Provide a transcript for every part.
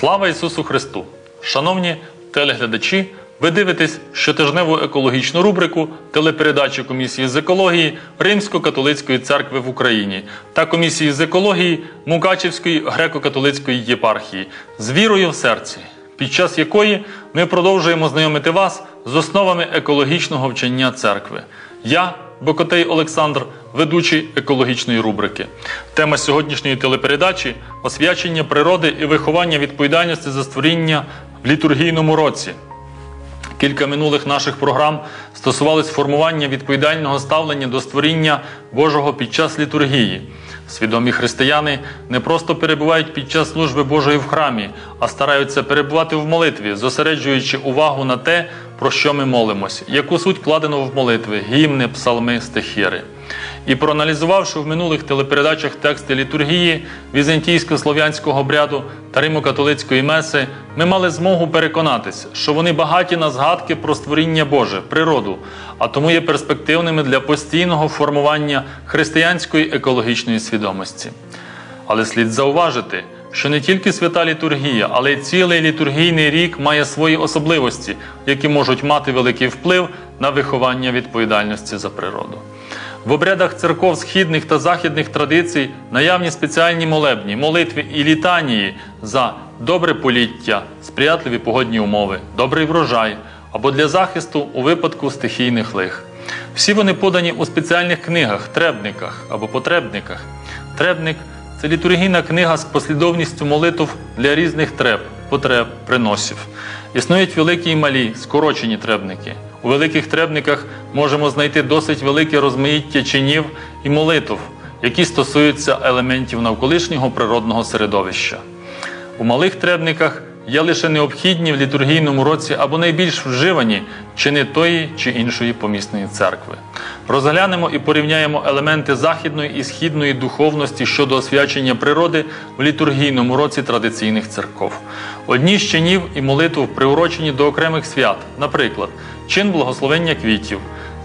Слава Ісусу Христу! Шановні телеглядачі, ви дивитесь щотижневу екологічну рубрику телепередачі Комісії з екології Римсько-католицької церкви в Україні та Комісії з екології Мукачівської греко-католицької єпархії «З вірою в серці», під час якої ми продовжуємо знайомити вас з основами екологічного вчення церкви. Я, Бокотей Олександр, ведучий екологічної рубрики. Тема сьогоднішньої телепередачі – освячення природи і виховання відповідальності за створіння в літургійному році. Кілька минулих наших програм стосувались формування відповідального ставлення до створіння Божого під час літургії. Свідомі християни не просто перебувають під час служби Божої в храмі, а стараються перебувати в молитві, зосереджуючи увагу на те, про що ми молимось, яку суть вкладено в молитви, гімни, псалми, стихіри. І проаналізувавши в минулих телепередачах тексти літургії, візантійсько-слов'янського обряду та римо-католицької меси, ми мали змогу переконатись, що вони багаті на згадки про створіння Боже, природу, а тому є перспективними для постійного формування християнської екологічної свідомості. Але слід зауважити, що не тільки свята літургія, але й цілий літургійний рік має свої особливості, які можуть мати великий вплив на виховання відповідальності за природу. В обрядах церков східних та західних традицій наявні спеціальні молебні, молитви і літанії за добре поліття, сприятливі погодні умови, добрий врожай або для захисту у випадку стихійних лих. Всі вони подані у спеціальних книгах, требниках або потребниках. Требник – це літургійна книга з послідовністю молитв для різних потреб, приносів. Існують великі і малі, скорочені требники. У великих требниках можемо знайти досить велике розмаїття чинів і молитв, які стосуються елементів навколишнього природного середовища. У малих требниках є лише необхідні в літургійному році або найбільш вживані чини тої чи іншої помісної церкви. Розглянемо і порівняємо елементи західної і східної духовності щодо освячення природи в літургійному році традиційних церков. Одні з чинів і молитв приурочені до окремих свят, наприклад, чин благословення квітів,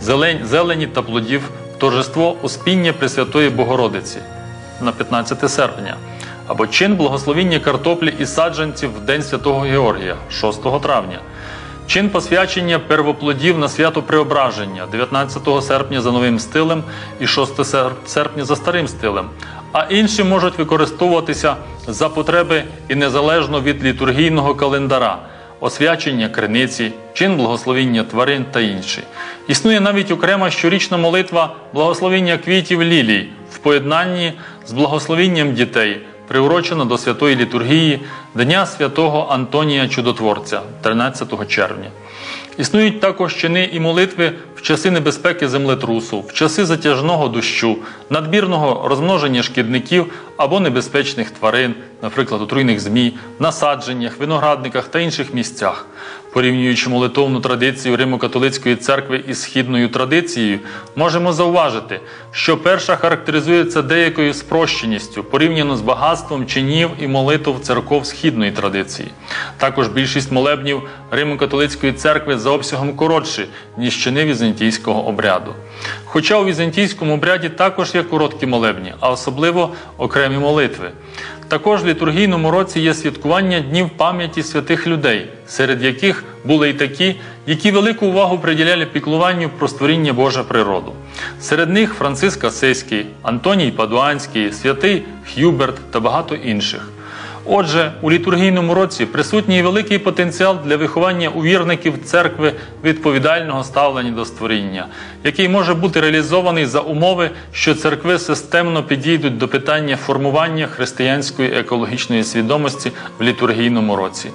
зелені та плодів, торжество Успіння Пресвятої Богородиці на 15 серпня, або чин благословіння картоплі і саджанців в День Святого Георгія 6 травня, чин посвячення первоплодів на свято Преображення 19 серпня за новим стилем і 6 серпня за старим стилем, а інші можуть використовуватися за потреби і незалежно від літургійного календара, освячення криниці, чин благословіння тварин та інші. Існує навіть окрема щорічна молитва благословіння квітів лілій в поєднанні з благословінням дітей, приурочена до святої літургії Дня святого Антонія Чудотворця 13 червня. Існують також чини і молитви в часи небезпеки землетрусу, в часи затяжного дощу, надмірного розмноження шкідників або небезпечних тварин, наприклад, отруйних змій, насадженнях, виноградниках та інших місцях. Порівнюючи молитовну традицію Римо-католицької церкви із східною традицією, можемо зауважити, що перша характеризується деякою спрощеністю порівняно з багатством чинів і молитв церков східної традиції. Також більшість молебнів Римо-католицької церкви за обсягом коротші, ніж чини візантійського обряду. Хоча у візантійському обряді також є короткі молебні, а особливо окремі молитви. Також в літургійному році є святкування днів пам'яті святих людей, серед яких були й такі, які велику увагу приділяли піклуванню про створіння Боже природу. Серед них Франциск Асизький, Антоній Падуанський, святий Х'юберт та багато інших. Отже, у літургійному році присутній великий потенціал для виховання у вірників церкви відповідального ставлення до створіння, який може бути реалізований за умови, що церкви системно підійдуть до питання формування християнської екологічної свідомості в літургійному році.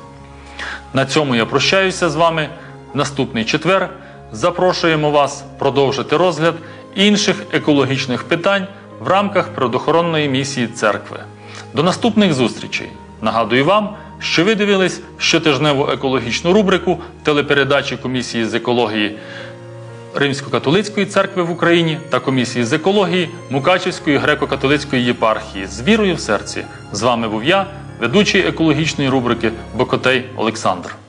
На цьому я прощаюся з вами. В наступний четвер запрошуємо вас продовжити розгляд інших екологічних питань в рамках природоохоронної місії церкви. До наступних зустрічей! Нагадую вам, що ви дивились щотижневу екологічну рубрику телепередачі Комісії з екології Римсько-католицької церкви в Україні та Комісії з екології Мукачівської греко-католицької єпархії «З вірою в серці». З вами був я, ведучий екологічної рубрики Бокотей Олександр.